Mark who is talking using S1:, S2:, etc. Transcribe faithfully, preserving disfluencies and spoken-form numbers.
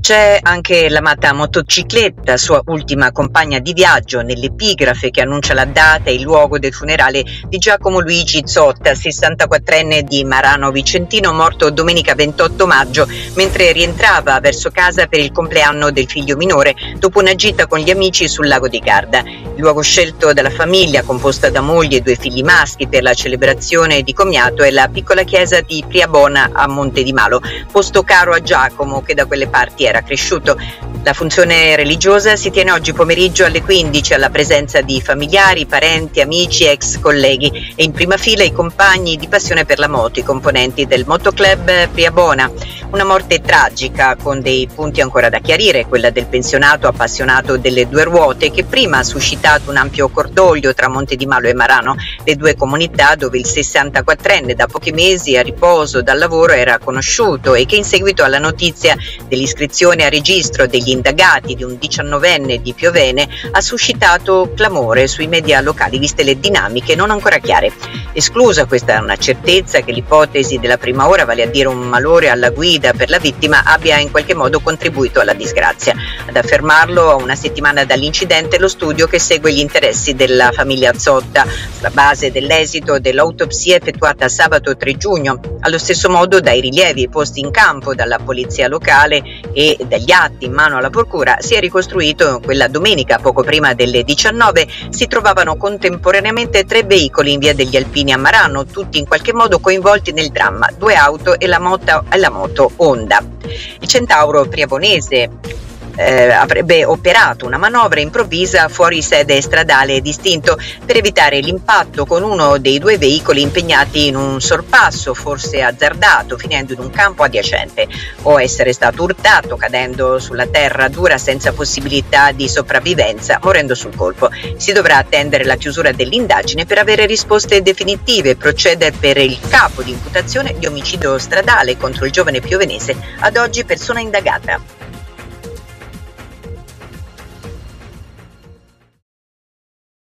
S1: C'è anche l'amata motocicletta, sua ultima compagna di viaggio, nell'epigrafe che annuncia la data e il luogo del funerale di Giacomo Luigi Zotta, sessantaquattrenne di Marano Vicentino, morto domenica ventotto maggio mentre rientrava verso casa per il compleanno del figlio minore dopo una gita con gli amici sul lago di Garda. Il luogo scelto dalla famiglia, composta da moglie e due figli maschi per la celebrazione di commiato, è la piccola chiesa di Priabona a Monte di Malo, posto caro a Giacomo che da quelle parti era cresciuto. La funzione religiosa si tiene oggi pomeriggio alle quindici alla presenza di familiari, parenti, amici, ex colleghi e in prima fila i compagni di passione per la moto, i componenti del Motoclub Priabona. Una morte tragica con dei punti ancora da chiarire, quella del pensionato appassionato delle due ruote che prima ha suscitato un ampio cordoglio tra Monte di Malo e Marano, le due comunità dove il sessantaquattrenne da pochi mesi a riposo dal lavoro era conosciuto e che in seguito alla notizia dell'iscrizione a registro degli indagati di un diciannovenne di Piovene ha suscitato clamore sui media locali viste le dinamiche non ancora chiare. Esclusa questa è una certezza che l'ipotesi della prima ora, vale a dire un malore alla guida per la vittima, abbia in qualche modo contribuito alla disgrazia. Ad affermarlo a una settimana dall'incidente lo studio che segue gli interessi della famiglia Zotta, sulla base dell'esito dell'autopsia effettuata sabato tre giugno, allo stesso modo dai rilievi posti in campo dalla polizia locale e dagli atti in mano alla procura si è ricostruito quella domenica poco prima delle diciannove si trovavano contemporaneamente tre veicoli in via degli Alpini a Marano, tutti in qualche modo coinvolti nel dramma, due auto e la moto, e la moto Honda. Il centauro priabonese Eh, avrebbe operato una manovra improvvisa fuori sede stradale distinto per evitare l'impatto con uno dei due veicoli impegnati in un sorpasso forse azzardato, finendo in un campo adiacente, o essere stato urtato cadendo sulla terra dura senza possibilità di sopravvivenza, morendo sul colpo. Si dovrà attendere la chiusura dell'indagine per avere risposte definitive. Procede per il capo di imputazione di omicidio stradale contro il giovane piovenese, ad oggi persona indagata.